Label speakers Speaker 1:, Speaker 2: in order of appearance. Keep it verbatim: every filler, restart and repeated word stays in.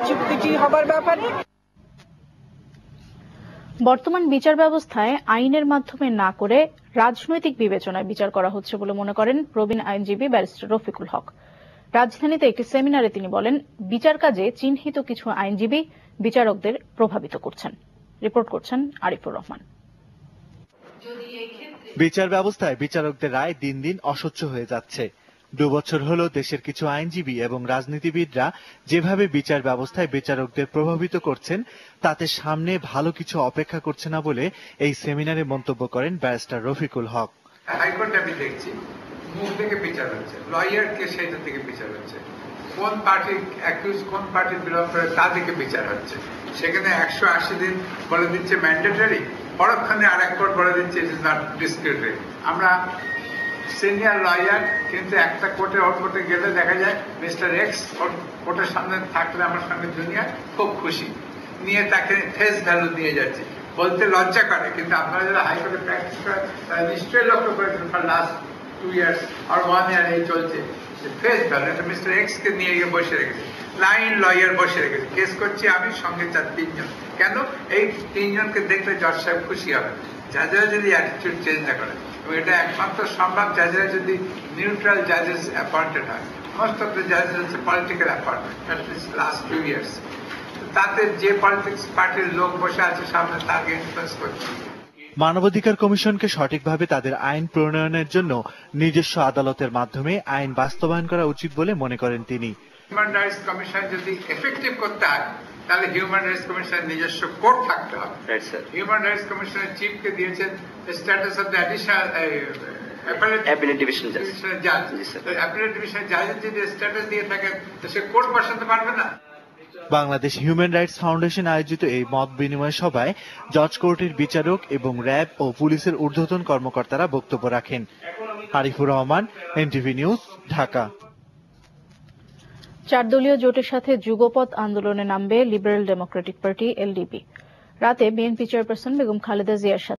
Speaker 1: চুক্তিটি হবার ব্যাপারে
Speaker 2: বর্তমান বিচার ব্যবস্থায় আইনের মাধ্যমে না করে রাজনৈতিক বিবেচনায় বিচার করা হচ্ছে বলে মনে করেন প্রবীণ আইনজীবী ব্যারিস্টার রফিকুল হক। রাজধানীতে একটি সেমিনারে তিনি বলেন, বিচার কাজে চিহ্নিত কিছু আইনজীবী বিচারকদের প্রভাবিত করছেন। রিপোর্ট করছেন আরিফুর রহমান।
Speaker 3: বিচার ব্যবস্থায় বিচারকদের রায় দিন দিন অস্বচ্ছ হয়ে যাচ্ছে। দুবছর হলো দেশের কিছু আইনজীবী এবং রাজনীতিবিদরা যেভাবে বিচার ব্যবস্থায় বিচারকদের প্রভাবিত করছেন, তাতে সামনে ভালো কিছু অপেক্ষা করছে না বলে এই সেমিনারে মন্তব্য করেন ব্যারিস্টার রফিকুল হক।
Speaker 4: হাইকোর্টে আমি দেখছি মুখ থেকে বিচার হচ্ছে, লয়ার কে সেটা থেকে বিচার হচ্ছে, কোন পার্টি অ্যাকিউজ কোন পার্টি বিলং করে তা থেকে বিচার হচ্ছে। সেখানে একশো আশি দিন বলে দিচ্ছে ম্যান্ডেটরি, পরক্ষণে আর এক কোর্ট বলে দিচ্ছে ইট ইজ নট ডিসপিউটেড। আমরা সিনিয়র লয়ার, কিন্তু একটা কোর্টে ওর কোর্টে গেলে দেখা যায় মিস্টার এক্স কোর্টের সামনে থাকলে আমার সঙ্গে জুনিয়র খুব খুশি নিয়ে তাকে ফেস ভ্যালু দিয়ে যাচ্ছে, বলতে লজ্জা করে। কিন্তু আপনারা যারা হাইকোর্টে প্র্যাকটিস করেন তারা নিশ্চয়ই লক্ষ্য করেছেন ফর লাস্ট টু ইয়ার্স আর ওয়ান ইয়ার এই চলছে ফেস ভ্যালু। এটা মিস্টার এক্স কে নিয়ে গিয়ে বসে রেখেছে, লাইন লয়ার বসে রেখেছে, কেস করছি আমি, সঙ্গে চার তিনজন। কেন? এই তিনজনকে দেখলে জজ সাহেব খুশি হবে, জাজেরা যদি অ্যাটিটিউড চেঞ্জ না করে। এবং এটা একমাত্র সম্ভব জাজেরা যদি নিউট্রাল জাজেস অ্যাপয়েন্টেড হয়। মোস্ট অফ দ্য জাজেস হচ্ছে political appointment, at least last few years. তাতে যে পলিটিক্স পার্টির লোক বসে আছে সামনে তাকে ইনফ্লুয়েন্স করছে।
Speaker 3: মানবাধিকার কমিশনকে সঠিকভাবে তাদের আইন প্রণয়নের জন্য নিজস্ব আদালতের মাধ্যমে আইন বাস্তবায়ন করা উচিত বলে মনে করেন তিনি।
Speaker 4: হিউম্যান রাইটস কমিশন যদি এফেক্টিভ করতে হয় তাহলে হিউম্যান রাইটস কমিশনের নিজস্ব কোর্ট থাকতে হবে। হিউম্যান রাইটস কমিশনের চিফকে দিয়েছেন status of the additional appellate division জাজ। অ্যাপিলেট ডিভিশন জাজের যদি স্ট্যাটাস দিয়ে থাকেন তো সে কোর্ট বসাতে পারবে না।
Speaker 3: বাংলাদেশ হিউম্যান রাইটস ফাউন্ডেশন আয়োজিত এই মত বিনিময় সভায় জজ কোর্টের বিচারক এবং র্যাব ও পুলিশের ঊর্ধ্বতন কর্মকর্তারা বক্তব্য রাখেন। Arifur Rahman, NTV news, Dhaka.
Speaker 2: চার দলীয় জোটের সাথে যুগপৎ আন্দোলনে নামবে লিবারেল ডেমোক্রেটিক পার্টি এলডিপি। রাতে বিএনপি চেয়ারপারসন বেগম খালেদা জিয়ার সাথে